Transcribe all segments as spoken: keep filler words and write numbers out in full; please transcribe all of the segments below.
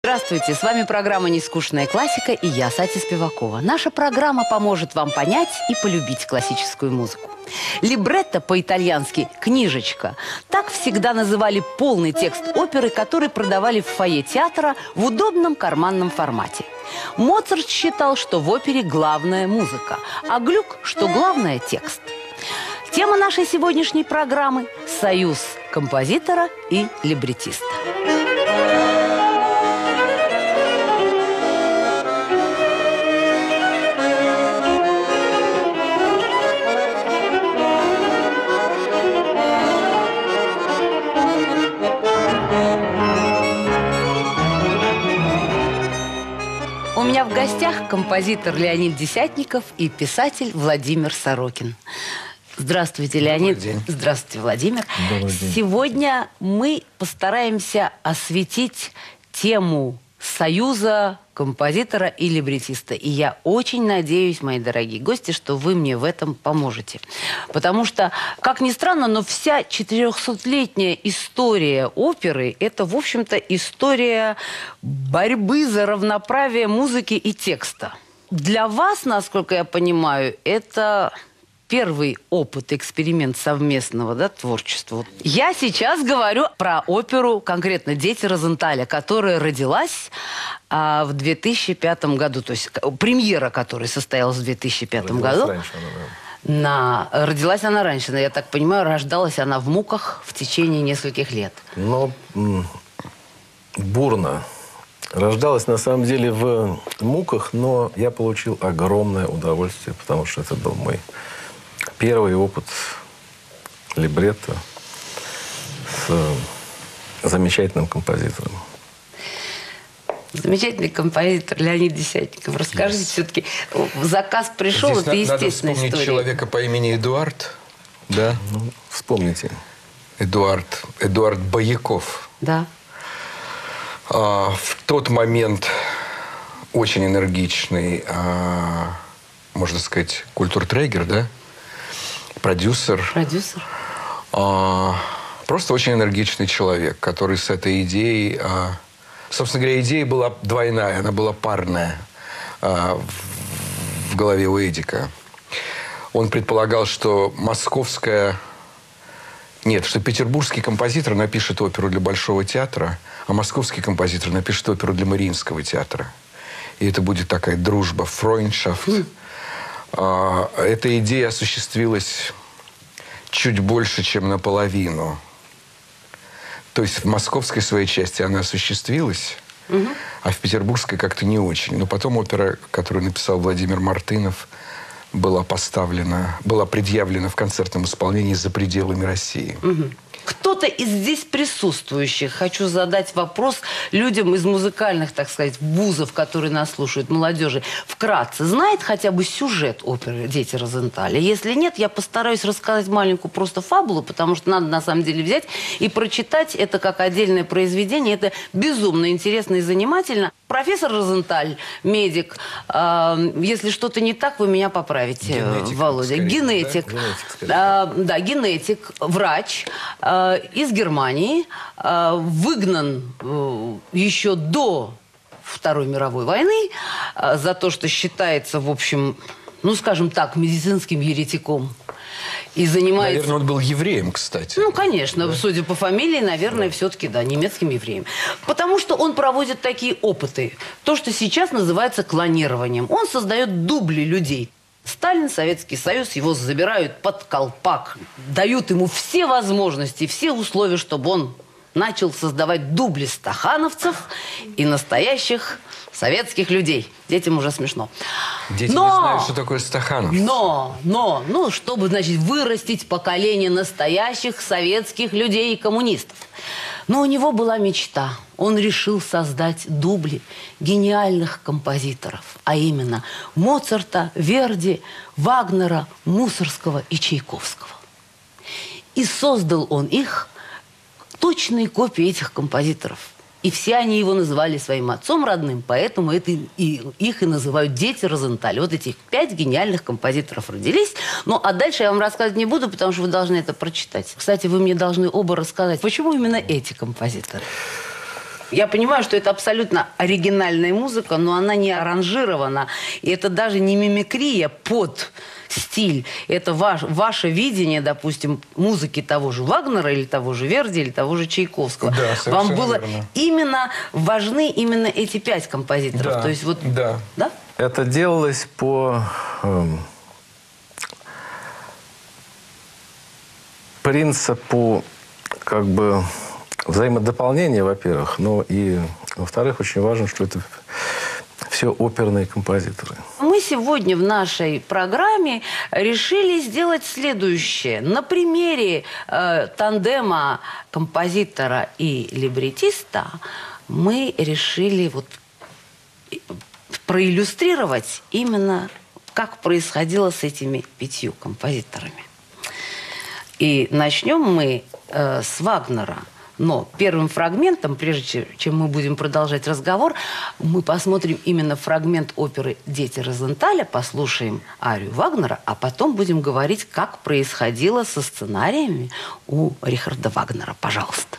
Здравствуйте, с вами программа «Нескучная классика» и я, Сати Спивакова. Наша программа поможет вам понять и полюбить классическую музыку. Либретто по-итальянски «книжечка». Так всегда называли полный текст оперы, который продавали в фойе театра в удобном карманном формате. Моцарт считал, что в опере главная музыка, а Глюк, что главное – текст. Тема нашей сегодняшней программы – союз композитора и либретиста. У меня в гостях композитор Леонид Десятников и писатель Владимир Сорокин. Здравствуйте, Леонид. Добрый день. Здравствуйте, Владимир. Добрый день. Сегодня мы постараемся осветить тему союза композитора и либретиста. И я очень надеюсь, мои дорогие гости, что вы мне в этом поможете. Потому что, как ни странно, но вся четырехсотлетняя история оперы – это, в общем-то, история борьбы за равноправие музыки и текста. Для вас, насколько я понимаю, это первый опыт, эксперимент совместного, да, творчества. Я сейчас говорю про оперу, конкретно «Дети Розенталя», которая родилась а, в две тысячи пятом году. То есть премьера которой состоялась в две тысячи пятом году. Раньше она, да. На... Родилась она раньше, но, я так понимаю, рождалась она в муках в течение нескольких лет. Но бурно. Рождалась, на самом деле, в муках, но я получил огромное удовольствие, потому что это был мой первый опыт либретто с замечательным композитором. Замечательный композитор Леонид Десятников. Расскажите, yes. все-таки заказ пришел, здесь это естественная история. Надо вспомнить человека по имени Эдуард. Да? Ну, вспомните. Эдуард. Эдуард Бояков. Да. А, в тот момент очень энергичный, а, можно сказать, культуртрегер, да? Продюсер. Продюсер. А, просто очень энергичный человек, который с этой идеей... А, собственно говоря, идея была двойная, она была парная а, в, в голове у Эдика. Он предполагал, что московская... Нет, что петербургский композитор напишет оперу для Большого театра, а московский композитор напишет оперу для Мариинского театра. И это будет такая дружба, фройндшафт. Mm. А, эта идея осуществилась чуть больше, чем наполовину. То есть в московской своей части она осуществилась, mm-hmm. а в петербургской как-то не очень. Но потом опера, которую написал Владимир Мартынов, была поставлена, была предъявлена в концертном исполнении за пределами России. Угу. Кто-то из здесь присутствующих, хочу задать вопрос людям из музыкальных, так сказать, вузов, которые нас слушают, молодежи, вкратце, знает хотя бы сюжет оперы «Дети Розенталя»? Если нет, я постараюсь рассказать маленькую просто фабулу, потому что надо на самом деле взять и прочитать это как отдельное произведение. Это безумно интересно и занимательно. Профессор Розенталь, медик, э, если что-то не так, вы меня поправите, генетик, Володя. Скорее, генетик, да? Генетик, э, да, генетик, врач э, из Германии, э, выгнан э, еще до Второй мировой войны э, за то, что считается, в общем, ну, скажем так, медицинским еретиком. И занимается... Наверное, он был евреем, кстати. Ну, конечно. Да. Судя по фамилии, наверное, да. все-таки, да, немецким евреем. Потому что он проводит такие опыты. То, что сейчас называется клонированием. Он создает дубли людей. Сталин, Советский Союз, его забирают под колпак. Дают ему все возможности, все условия, чтобы он начал создавать дубли стахановцев и настоящих советских людей. Детям уже смешно. Дети но, не знают, что такое стаханов. Но, но, ну, чтобы, значит, вырастить поколение настоящих советских людей и коммунистов. Но у него была мечта. Он решил создать дубли гениальных композиторов. А именно Моцарта, Верди, Вагнера, Мусоргского и Чайковского. И создал он их, точные копии этих композиторов. И все они его называли своим отцом родным, поэтому это и, их и называют «Дети Розенталя». Вот этих пять гениальных композиторов родились. Ну, а дальше я вам рассказывать не буду, потому что вы должны это прочитать. Кстати, вы мне должны оба рассказать, почему именно эти композиторы? Я понимаю, что это абсолютно оригинальная музыка, но она не аранжирована. И это даже не мимикрия под стиль. Это ваш, ваше видение, допустим, музыки того же Вагнера или того же Верди или того же Чайковского. Да, вам было верно. именно важны именно эти пять композиторов. Да, То есть вот, да. да? Это делалось по эм, принципу как бы взаимодополнения, во-первых, но и, во-вторых, очень важно, что это все оперные композиторы. Мы сегодня в нашей программе решили сделать следующее. На примере э, тандема композитора и либретиста мы решили вот проиллюстрировать именно, как происходило с этими пятью композиторами. И начнем мы э, с Вагнера. Но первым фрагментом, прежде чем мы будем продолжать разговор, мы посмотрим именно фрагмент оперы «Дети Розенталя», послушаем арию Вагнера, а потом будем говорить, как происходило со сценариями у Рихарда Вагнера. Пожалуйста.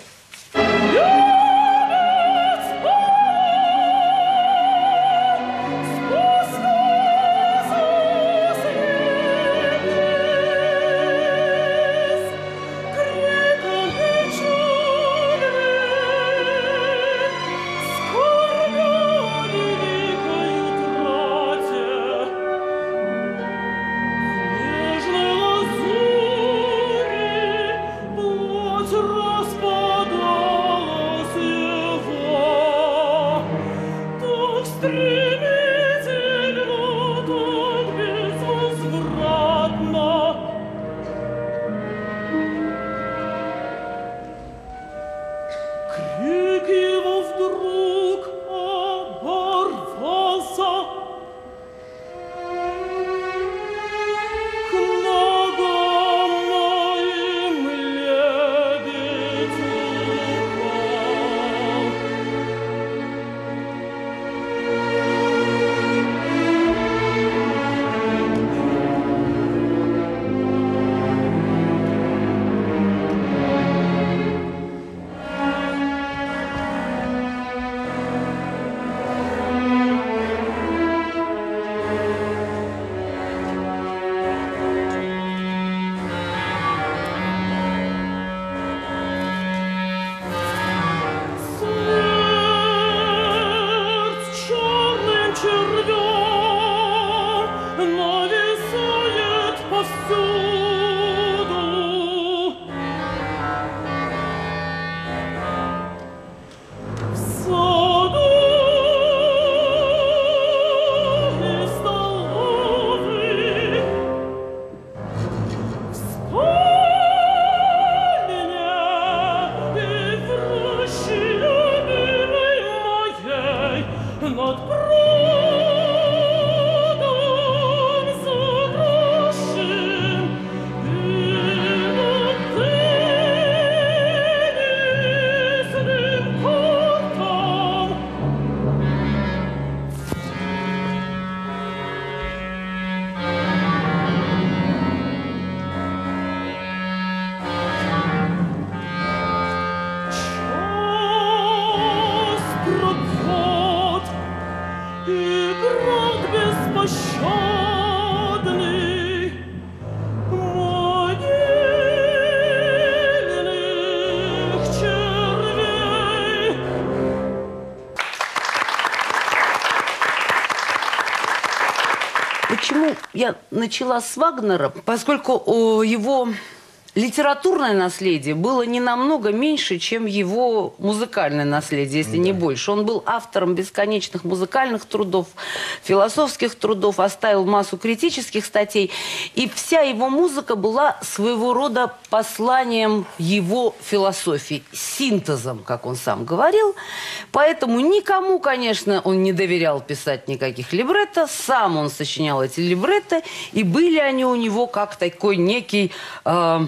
Почему я начала с Вагнера? Поскольку его литературное наследие было не намного меньше, чем его музыкальное наследие, если да. не больше. Он был автором бесконечных музыкальных трудов, философских трудов, оставил массу критических статей. И вся его музыка была своего рода посланием его философии, синтезом, как он сам говорил. Поэтому никому, конечно, он не доверял писать никаких либретто. Сам он сочинял эти либретто, и были они у него как такой некий... Э,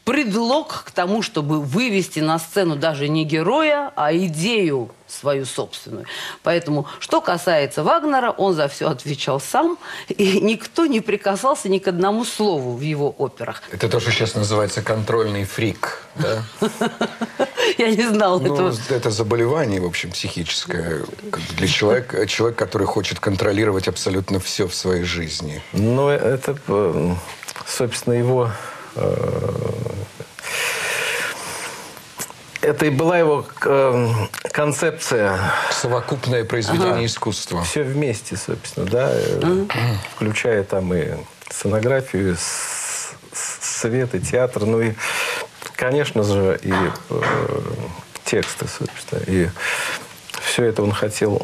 предлог к тому, чтобы вывести на сцену даже не героя, а идею свою собственную. Поэтому, что касается Вагнера, он за все отвечал сам, и никто не прикасался ни к одному слову в его операх. Это то, что сейчас называется контрольный фрик, да? Я не знала Ну, этого. это заболевание, в общем, психическое. Как Для человека, человек, который хочет контролировать абсолютно все в своей жизни. Но это, э, собственно, его... э, Это и была его э, концепция. Совокупное произведение Ага. искусства. Все вместе, собственно, да, э, включая там и сценографию, с- с- свет и театр, ну и, конечно же, и э, тексты, собственно. И все это он хотел,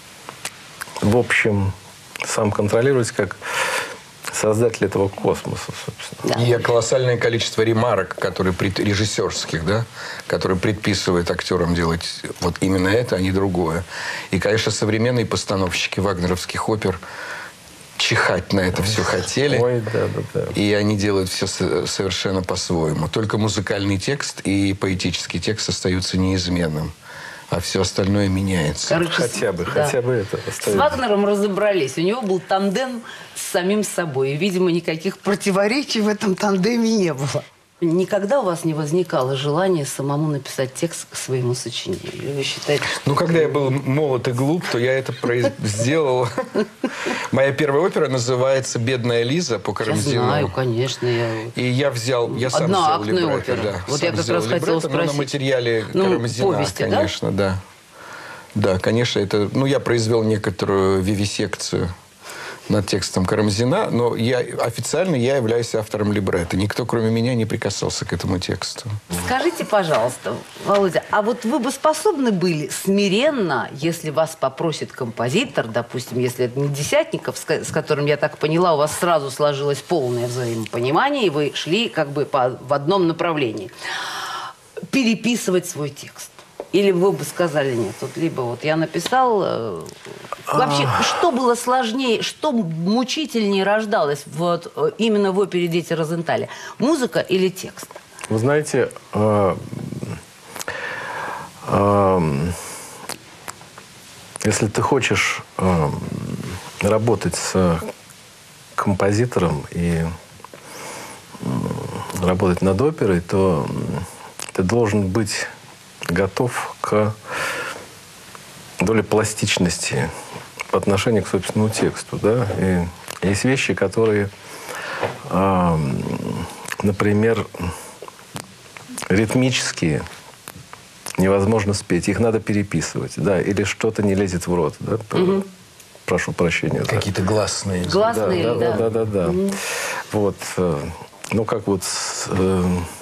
в общем, сам контролировать как создатель этого космоса, собственно. И колоссальное количество ремарок, которые пред- режиссерских, да, которые предписывают актерам делать вот именно это, а не другое. И, конечно, современные постановщики вагнеровских опер чихать на это все хотели. Ой, да, да, да. И они делают все со- совершенно по-своему. Только музыкальный текст и поэтический текст остаются неизменным. А все остальное меняется. Короче, Хотя бы, да. хотя бы это С остается. Вагнером разобрались. У него был тандем с самим собой. И, видимо, никаких противоречий в этом тандеме не было. Никогда у вас не возникало желания самому написать текст к своему сочинению? Или вы считаете, что... Ну, когда я был молод и глуп, то я это произ- сделал. Моя первая опера называется «Бедная Лиза» по Я Карамзину. знаю, конечно. Я... И я взял, я сам сделал Одноактная либретто, опера. да. Вот сам я как сделал раз хотела либретто, но спросить. на материале Ну, Карамзина, повести, да? конечно, да? Да, конечно, это... Ну, я произвел некоторую вивисекцию над текстом Карамзина, но я, официально я являюсь автором либретто. Никто, кроме меня, не прикасался к этому тексту. Скажите, пожалуйста, Володя, а вот вы бы способны были смиренно, если вас попросит композитор, допустим, если это не Десятников, с ко- с которым, я так поняла, у вас сразу сложилось полное взаимопонимание, и вы шли как бы по, в одном направлении, переписывать свой текст? Или вы бы сказали нет? Вот либо вот я написал... э, Вообще, что было сложнее, что мучительнее рождалось вот, э, именно в опере «Дети Розенталя»? Музыка или текст? Вы знаете, э, э, если ты хочешь э, работать с композитором и э, работать над оперой, то ты должен быть готов к доле пластичности по отношению к собственному тексту. Да? И есть вещи, которые, э, например, ритмические невозможно спеть. Их надо переписывать. Да? Или что-то не лезет в рот. Да? Мгм. Прошу прощения. за- Какие-то гласные. Гласные, да, да. да, да, да, да. Вот, э, ну как вот, э,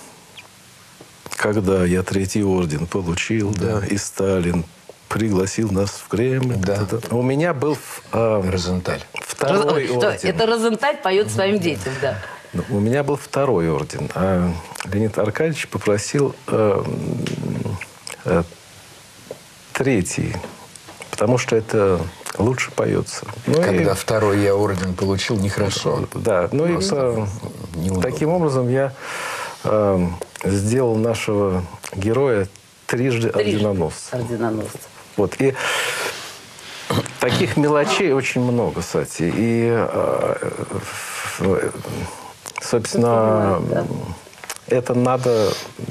когда я третий орден получил, да, и Сталин пригласил нас в Кремль. Да. да, да. У меня был э, Розенталь. второй Что, орден. это Розенталь поет своим детям, да. Ну, у меня был второй орден, а Леонид Аркадьевич попросил э, э, третий, потому что это лучше поется. Ну, Когда и- второй я орден получил, нехорошо. Да, ну и Просто по- неудобно. таким образом я э, сделал нашего героя трижды орденоносцем. Орденоносцем. Вот, и таких мелочей очень много, кстати. И, э, э, собственно, Да. это надо,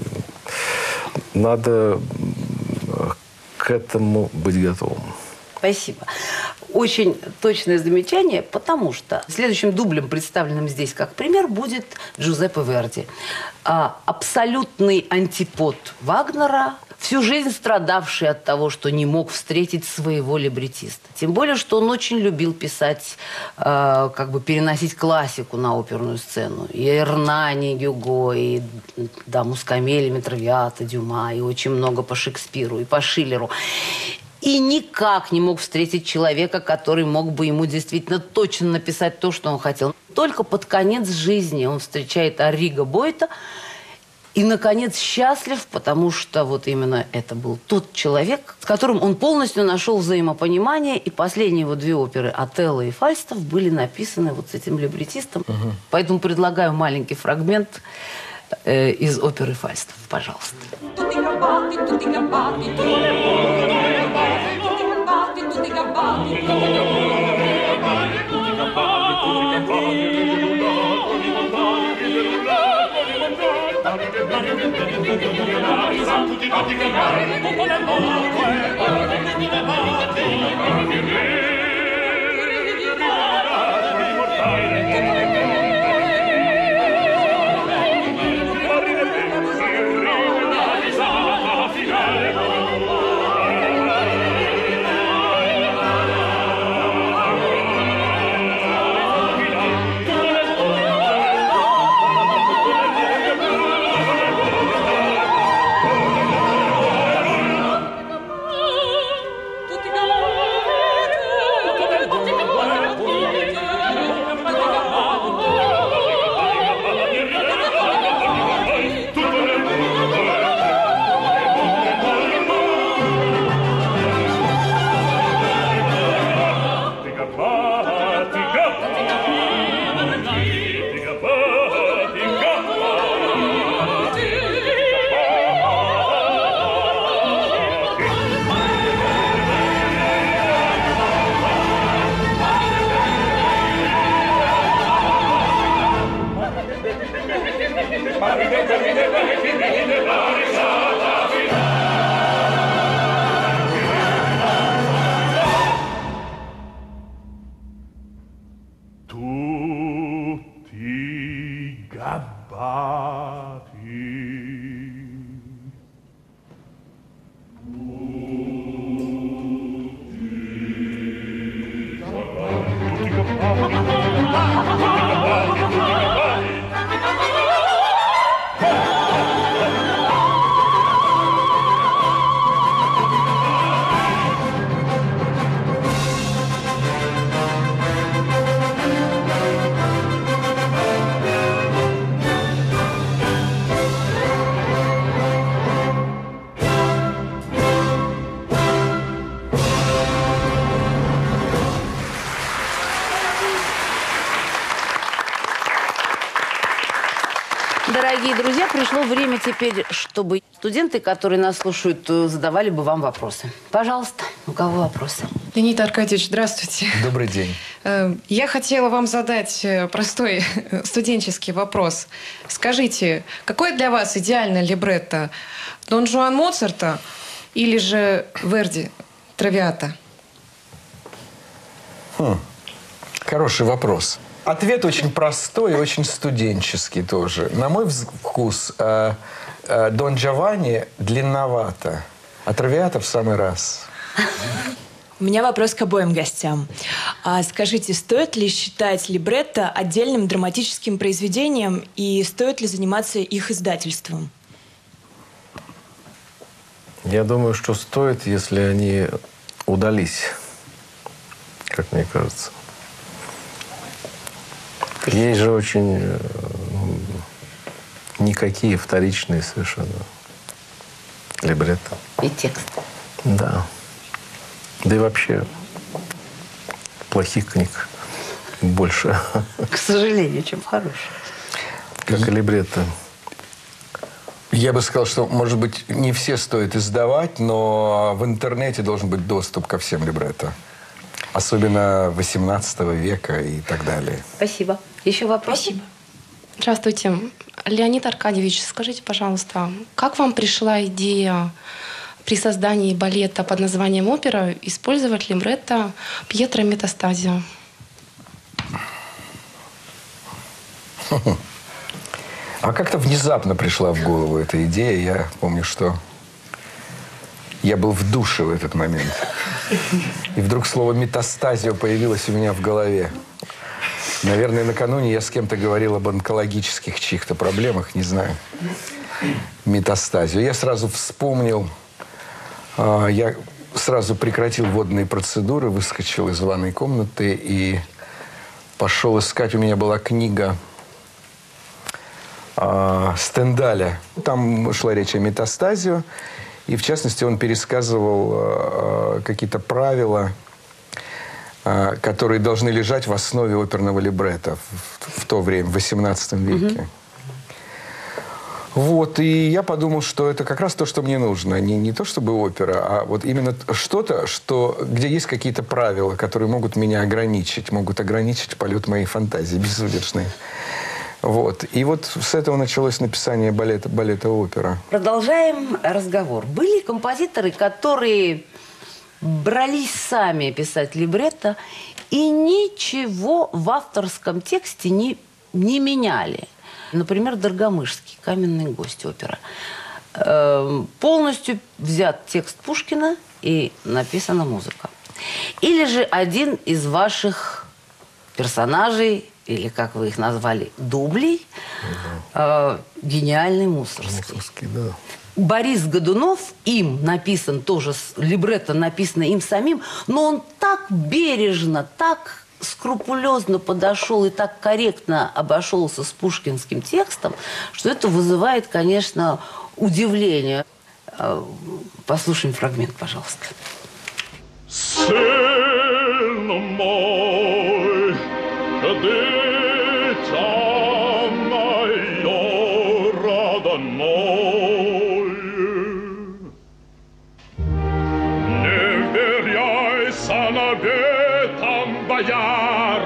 надо к этому быть готовым. Спасибо. Очень точное замечание, потому что следующим дублем, представленным здесь как пример, будет Джузеппе Верди. А, абсолютный антипод Вагнера, всю жизнь страдавший от того, что не мог встретить своего либретиста. Тем более, что он очень любил писать, э, как бы переносить классику на оперную сцену. И Эрнани, и Гюго, и Даму с Камелиями, Травиата, Дюма, и очень много по Шекспиру, и по Шиллеру. И никак не мог встретить человека, который мог бы ему действительно точно написать то, что он хотел. Только под конец жизни он встречает Арриго Бойта и, наконец, счастлив, потому что вот именно это был тот человек, с которым он полностью нашел взаимопонимание. И последние его две оперы «Отелло» и «Фальстаф» были написаны вот с этим либретистом. Угу. Поэтому предлагаю маленький фрагмент э, из оперы «Фальстаф». Пожалуйста. Дорогие друзья, пришло время теперь, чтобы студенты, которые нас слушают, задавали бы вам вопросы. Пожалуйста, у кого вопросы? Леонид Аркадьевич, здравствуйте. Добрый день. Я хотела вам задать простой студенческий вопрос. Скажите, какое для вас идеальное либретто? Дон Жуан Моцарта или же Верди Травиата? Хм. Хороший вопрос. Ответ очень простой и очень студенческий тоже. На мой вкус, э, э, Дон Джованни длинновато, а Травиата в самый раз. У меня вопрос к обоим гостям. А скажите, стоит ли считать либретто отдельным драматическим произведением и стоит ли заниматься их издательством? Я думаю, что стоит, если они удались, как мне кажется. Есть же очень э, никакие вторичные совершенно либретто. И текст. Да. Да и вообще плохих книг больше. К сожалению, чем хороших. Как и либретто. Я бы сказал, что, может быть, не все стоит издавать, но в интернете должен быть доступ ко всем либретто. Особенно восемнадцатого века и так далее. Спасибо. Еще вопрос? Спасибо. Здравствуйте. Леонид Аркадьевич, скажите, пожалуйста, как вам пришла идея при создании балета под названием «Опера» использовать либретто Пьетро Метастазио? А как-то внезапно пришла в голову эта идея. Я помню, что я был в душе в этот момент. И вдруг слово «метастазио» появилось у меня в голове. Наверное, накануне я с кем-то говорил об онкологических чьих-то проблемах, не знаю. Метастазио. Я сразу вспомнил, я сразу прекратил водные процедуры, выскочил из ванной комнаты и пошел искать. У меня была книга Стендаля. Там шла речь о метастазио. И, в частности, он пересказывал какие-то правила, которые должны лежать в основе оперного либретто в, в то время, в восемнадцатом веке. Вот, и я подумал, что это как раз то, что мне нужно. Не, не то, чтобы опера, а вот именно что-то, что, где есть какие-то правила, которые могут меня ограничить, могут ограничить полет моей фантазии безудержной. Вот. И вот с этого началось написание балета, балета опера. Продолжаем разговор. Были композиторы, которые брались сами писать либретто и ничего в авторском тексте не, не меняли. Например, Доргомышский, «Каменный гость» опера. Э, полностью взят текст Пушкина и написана музыка. Или же один из ваших персонажей, или как вы их назвали, дублей, э, гениальный Мусоргский. Мусоргский, да. Борис Годунов, им написан тоже, либретто написано им самим, но он так бережно, так скрупулезно подошел и так корректно обошелся с пушкинским текстом, что это вызывает, конечно, удивление. Послушаем фрагмент, пожалуйста. Сын мой, дитя мое родное, не веряйся наветам бояр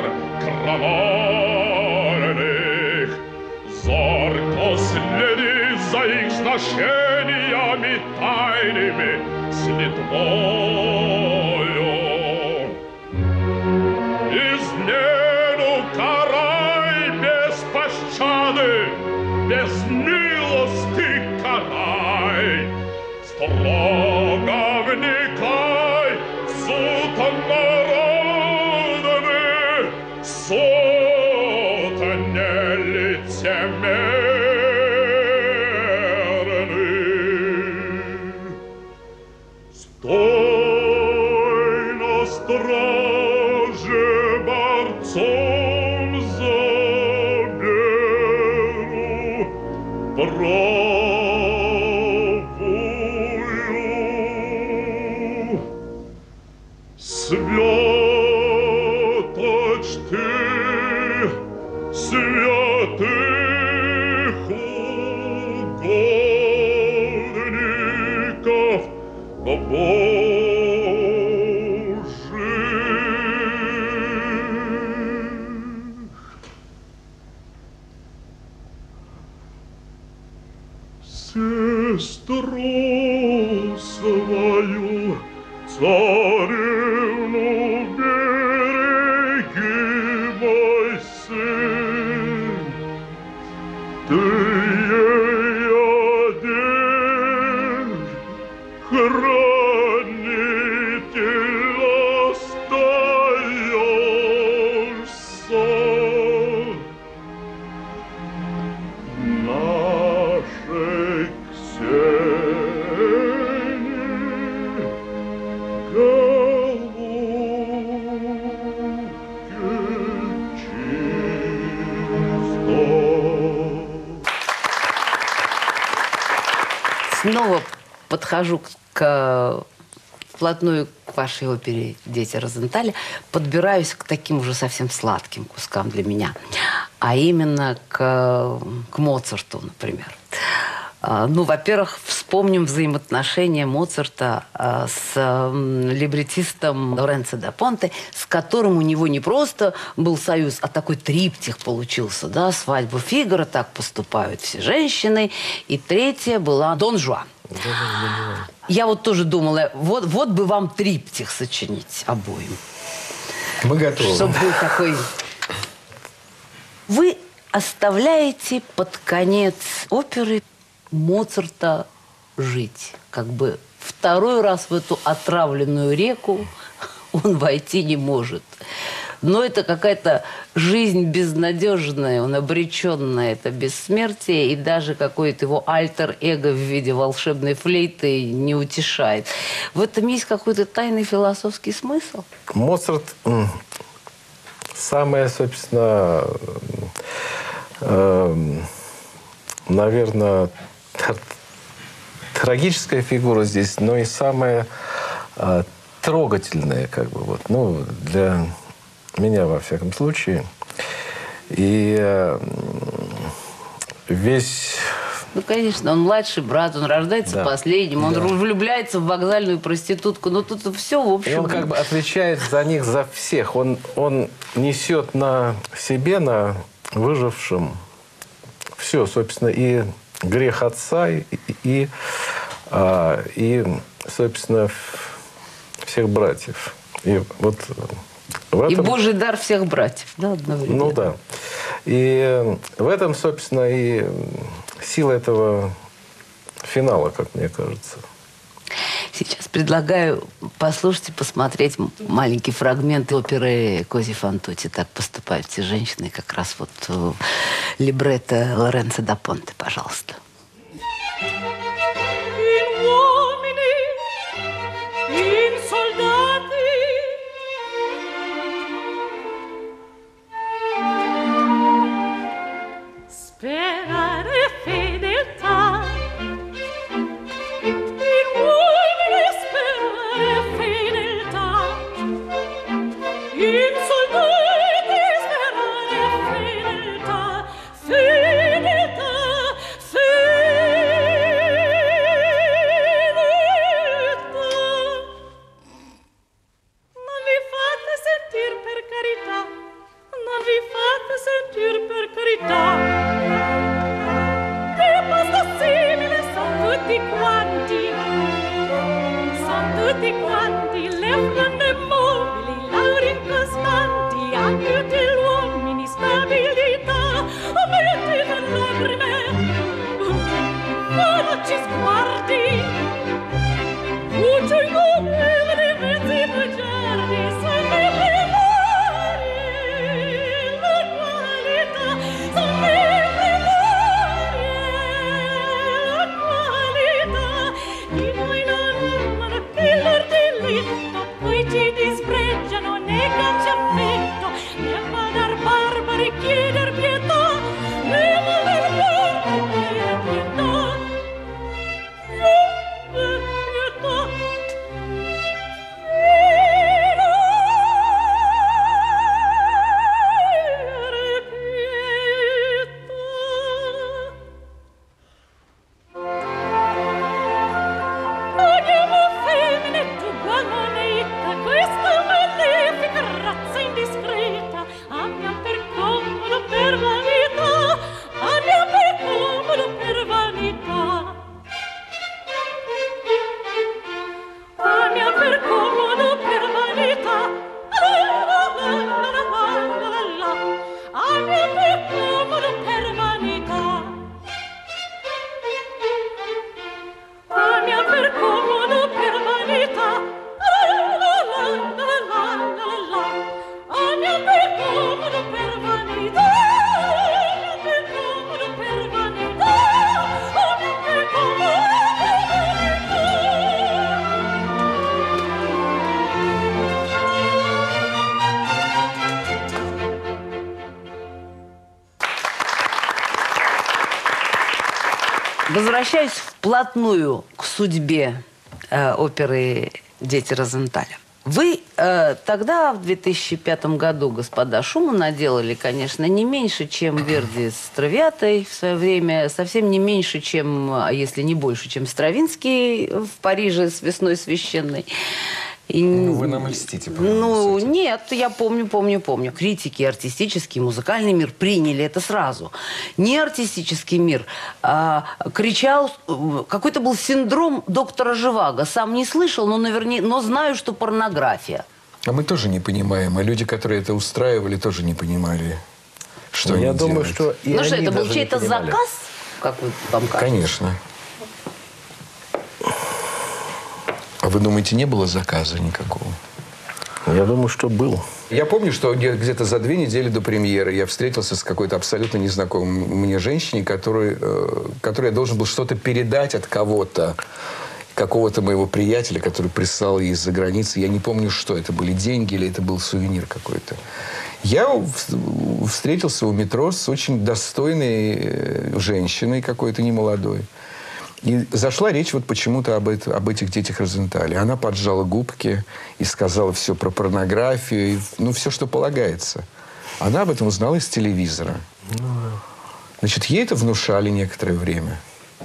кровавых, зорко следи за их значениями тайными с литвою. Измену карай без пощады, без милости карай, строго вникай в суд народный, суд нелицемерный. Стой на страже борцом за веру правую. Святоч ты, святых угодников Божий. Сестру свою, царевну, береги, мой сын, ты ей один хранитель остаешься. Нашей Ксении голубки чисто. Снова подхожу к, вплотную к вашей опере «Дети Розенталя», подбираюсь к таким уже совсем сладким кускам для меня, а именно к, к Моцарту, например. Ну, во-первых, вспомним взаимоотношения Моцарта с либретистом Лоренцо да Понте, с которым у него не просто был союз, а такой триптих получился, да, «Свадьбу Фигаро», «Так поступают все женщины», и третья была «Дон Жуан». Я вот тоже думала, вот, вот бы вам триптих сочинить обоим. Мы готовы. Чтобы был такой... Вы оставляете под конец оперы Моцарта жить. Как бы второй раз в эту отравленную реку он войти не может. Но это какая-то жизнь безнадежная, он обречен на это бессмертие, и даже какое-то его альтер-эго в виде волшебной флейты не утешает. В этом есть какой-то тайный философский смысл? Моцарт самое, собственно, э, наверное, трагическая фигура здесь, но и самая э, трогательная, как бы вот, ну, для меня, во всяком случае. И э, весь Ну, конечно, он младший брат, он рождается Да. последним, он Да. влюбляется в вокзальную проститутку. Ну, тут все, в И общем... он как бы отвечает за них, за всех. Он, он несет на себе, на выжившем все, собственно, и грех отца, и, и, а, и собственно, всех братьев. И вот в И этом... Божий дар всех братьев, да, одновременно. Ну да. И в этом, собственно, и сила этого финала, как мне кажется. Сейчас предлагаю послушать и посмотреть маленький фрагмент оперы Кози фан Тутти. Так поступают все женщины, как раз вот э, либретто Лоренцо да Понте, пожалуйста. In uomini, in soldati, sperare fedeltà. In uomini sperare fedeltà. In soldati sperare fedeltà. Fedeltà, fedeltà. Non vi fate sentir per carità, non vi fate sentir per carità. Che posto simile son tutti quanti, son tutti quanti, le fronde mobili, lauri incostanti, aiuti gli uomini, stabilità, mettete lacrime, veloci sguardi, fugge ingovevoli mezzi bugiardi, son le primari, la qualità, son le primari, la qualità, di noi non amano che l'ardillito, poi ci dispregiano, neganci affetto, ne va dar barbari chieder pietà, ne va dar barbari chieder pietà, chieder pietà. Andiamo femmine, tu guagonetta, questa malefica razza indiscreta, amiam per comodo, per vanità, amiam per comodo, per vanità. Amiam per comodo, per vanità, la la la la la la la la. Amiam per comodo, per vanità. Amiam per comodo, per vanità, la la la la la la la. Amiam per comodo, per vanità, amiam per comodo, per vanità, amiam per comodo, per vanità. Возвращаюсь вплотную к судьбе э, оперы «Дети Розенталя». Вы э, тогда, в две тысячи пятом году, господа, шума наделали, конечно, не меньше, чем Верди с Травиатой в свое время, совсем не меньше, чем, а если не больше, чем Стравинский в Париже с «Весной священной». И, Ну, вы нам льстите, по-моему, Ну, с этим. нет, я помню, помню, помню. Критики, артистический, музыкальный мир приняли это сразу. Не артистический мир а, кричал, э, какой-то был синдром доктора Живаго. Сам не слышал, но, наверняка, но знаю, что порнография. А мы тоже не понимаем. И люди, которые это устраивали, тоже не понимали, что Я они думаю, делают. что и ну что, они это был даже не чей-то понимали. заказ, как вы вам кажется? Конечно. А вы думаете, не было заказа никакого? Я думаю, что был. Я помню, что где- где-то за две недели до премьеры я встретился с какой-то абсолютно незнакомой мне женщиной, которой, э, которой я должен был что-то передать от кого-то, какого-то моего приятеля, который прислал ей из-за границы. Я не помню, что это были, деньги или это был сувенир какой-то. Я в- встретился у метро с очень достойной э, женщиной какой-то немолодой. И зашла речь вот почему-то об, это- об этих детях Розенталя. Она поджала губки и сказала все про порнографию, и, ну, все, что полагается. Она об этом узнала из телевизора. Значит, ей это внушали некоторое время.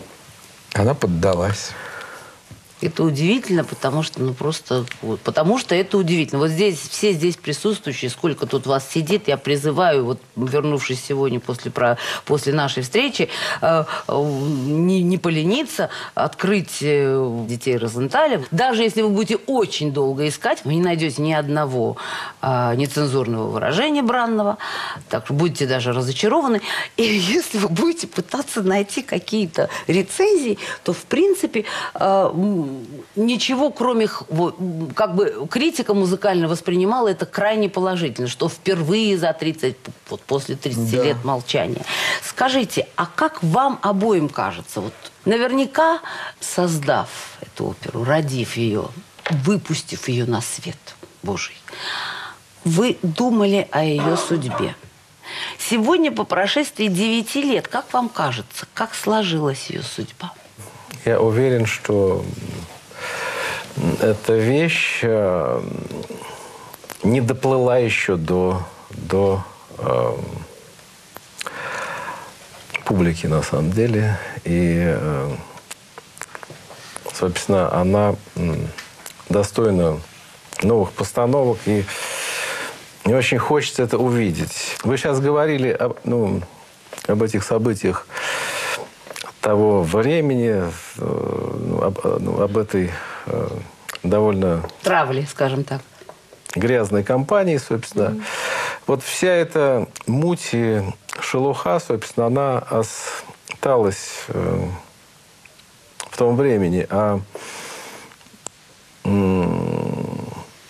Она поддалась. Это удивительно, потому что, ну, просто... Вот, потому что это удивительно. Вот здесь, все здесь присутствующие, сколько тут вас сидит, я призываю, вот, вернувшись сегодня после, про, после нашей встречи, э, э, не, не полениться, открыть э, детей Розенталя. Даже если вы будете очень долго искать, вы не найдете ни одного э, нецензурного выражения бранного, так что будете даже разочарованы. И если вы будете пытаться найти какие-то рецензии, то, в принципе, э, ничего, кроме, как бы, критика музыкально воспринимала это крайне положительно, что впервые за тридцать, вот после тридцати Да. лет молчания. Скажите, а как вам обоим кажется, вот наверняка, создав эту оперу, родив ее, выпустив ее на свет Божий, вы думали о ее судьбе? Сегодня, по прошествии девяти лет, как вам кажется, как сложилась ее судьба? Я уверен, что эта вещь э, не доплыла еще до, до э, публики, на самом деле. И, э, собственно, она э, достойна новых постановок. И мне очень хочется это увидеть. Вы сейчас говорили об, ну, об этих событиях того времени, ну, об, ну, об этой э, довольно... Травли, скажем так. Грязной компании, собственно. Mm-hmm. Вот вся эта муть и шелуха, собственно, она осталась э, в том времени. А м-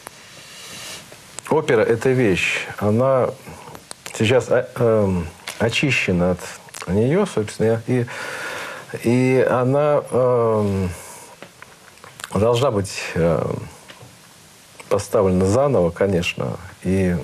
опера – это вещь. Она сейчас э, э, очищена от нее, собственно, и И она э, должна быть э, поставлена заново, конечно, и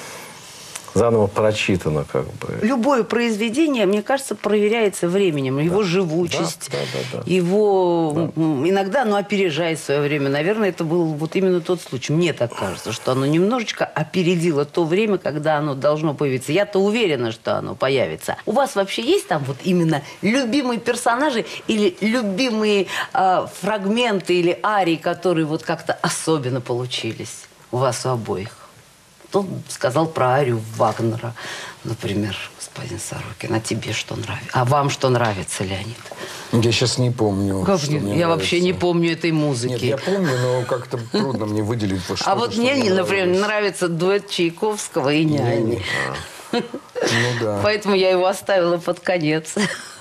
заново прочитана, как бы. Любое произведение, мне кажется, проверяется временем. Его Да. живучесть, Да, да, да, да. его да. иногда оно опережает свое время. Наверное, это был вот именно тот случай. Мне так кажется, что оно немножечко опередило то время, когда оно должно появиться. Я-то уверена, что оно появится. У вас вообще есть там вот именно любимые персонажи или любимые э, фрагменты или арии, которые вот как-то особенно получились у вас у обоих? Кто сказал про арию Вагнера, например, господин Сорокин? А тебе что нравится? А вам что нравится, Леонид? Я сейчас не помню. Как что не? мне Я нравится. вообще не помню этой музыки. Нет, я помню, но как-то трудно мне выделить вот что-то, а вот что мне, мне например, нравилось. нравится дуэт Чайковского и няни. Ну да. Поэтому я его оставила под конец.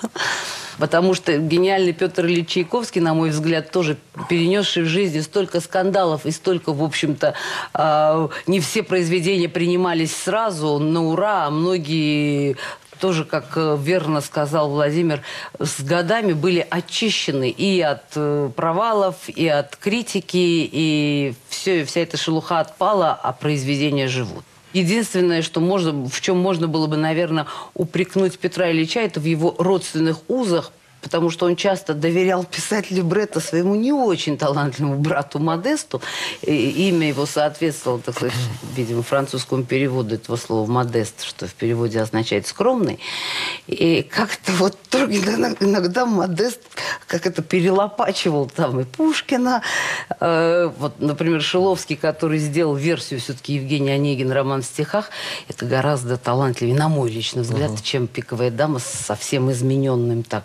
Потому что гениальный Петр Ильич Чайковский, на мой взгляд, тоже перенесший в жизни столько скандалов и столько, в общем-то, э, не все произведения принимались сразу на ура, а многие тоже, как верно сказал Владимир, с годами были очищены и от э, провалов, и от критики, и все, вся эта шелуха отпала, а произведения живут. Единственное, что можно, в чем можно было бы, наверное, упрекнуть Петра Ильича, это в его родственных узах, потому что он часто доверял писать либретто своему не очень талантливому брату Модесту. И имя его соответствовало, так сказать, видимо, французскому переводу этого слова «модест», что в переводе означает «скромный». И как-то вот только иногда Модест как это перелопачивал там и Пушкина. Э, вот, например, Шиловский, который сделал версию все-таки Евгения Онегина «Роман в стихах», это гораздо талантливее, на мой личный взгляд, uh-huh. чем «Пиковая дама» с совсем измененным так.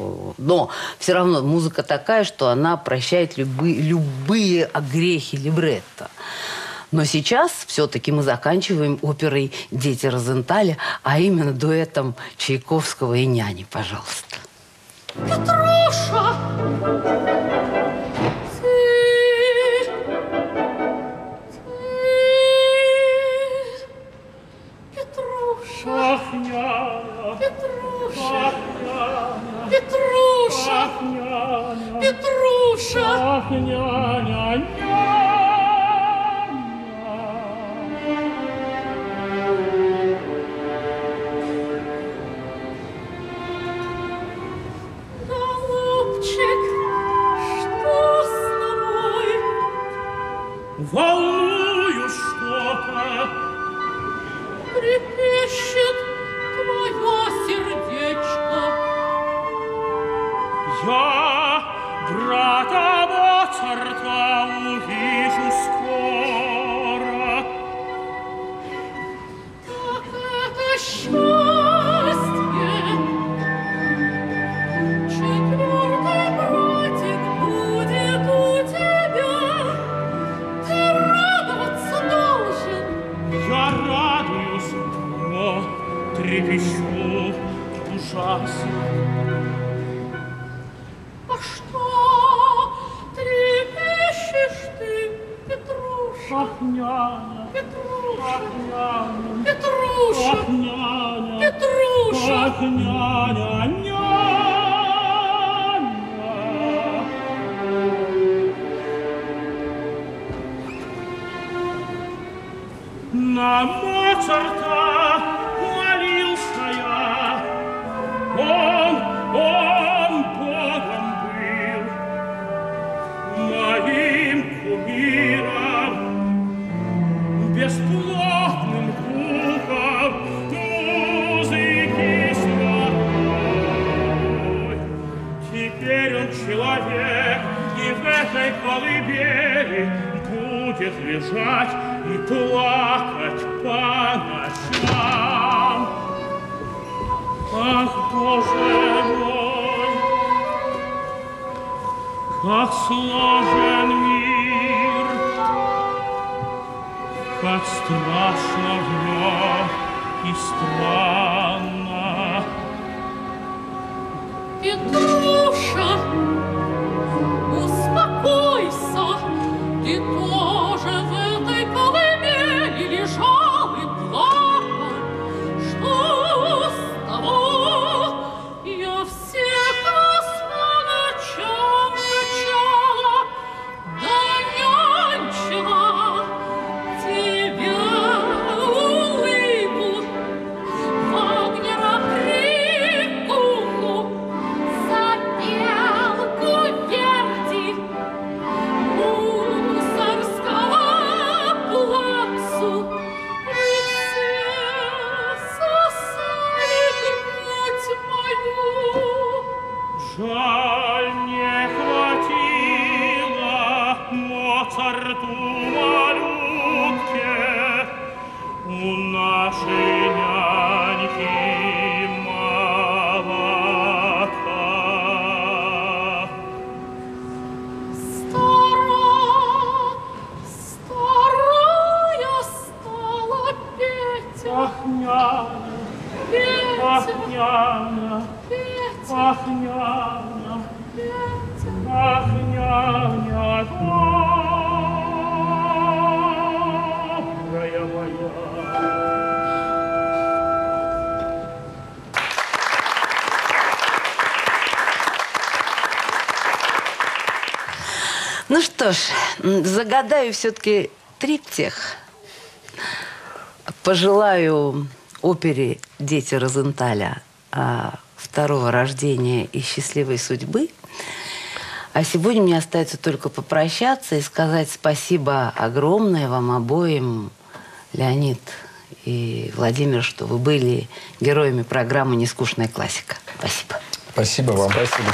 Но все равно музыка такая, что она прощает любые, любые огрехи либретто. Но сейчас все-таки мы заканчиваем оперой «Дети Розенталя», а именно дуэтом Чайковского и няни. Пожалуйста. Петруша! Ты... Ты... Петруша! Ах, няня! Петруша! Ах, няня! Петруша! Ах, няня! Петруша! Ах, няня, няня! Голубчик, что с тобой? Волную что-то, Трепещет твое сердечко. я трепещу ужасно. А что трепещешь ты, Петруша? Ах, няня, Петруша, ах, няня, Петруша, ах, няня, Петруша. ах, няня, няня. На Моцарта молился я, он, он Богом был, моим кумиром, бесплотным духом музыки святой. Теперь он человек, и в этой колыбели будет лежать и плакать по ночам. Ах, Боже мой, как сложен мир, как страшно в нем и странно. Петруша, успокойся, ты тоже в этой колыбели лежал и плакал. Что с того? Я всех вас по ночам качала, да нянчила тебя улыбку, Вагнера прикуху, запелку Верди, мусорского плаксу, и все сосали грудь мою. Жаль, не хватило Моцарту малютке у нашей няньки молока. Стара, старая стала Петя, Ах, няня, ах, Петя, няня, Петя, ах, няня, Петя. ах, няня, добрая моя. Ну что ж, м, загадаю все-таки триптих. Пожелаю опере «Дети Розенталя» а, второго рождения и счастливой судьбы. А сегодня мне остается только попрощаться и сказать спасибо огромное вам обоим, Леонид и Владимир, что вы были героями программы «Нескучная классика». Спасибо. Спасибо вам. Спасибо.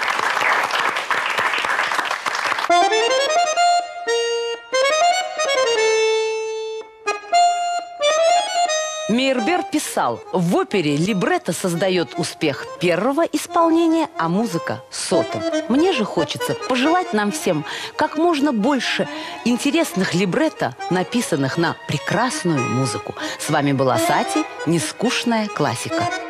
Мейербер писал, в опере либретто создает успех первого исполнения, а музыка – сотым. Мне же хочется пожелать нам всем как можно больше интересных либретто, написанных на прекрасную музыку. С вами была Сати, «Нескучная классика».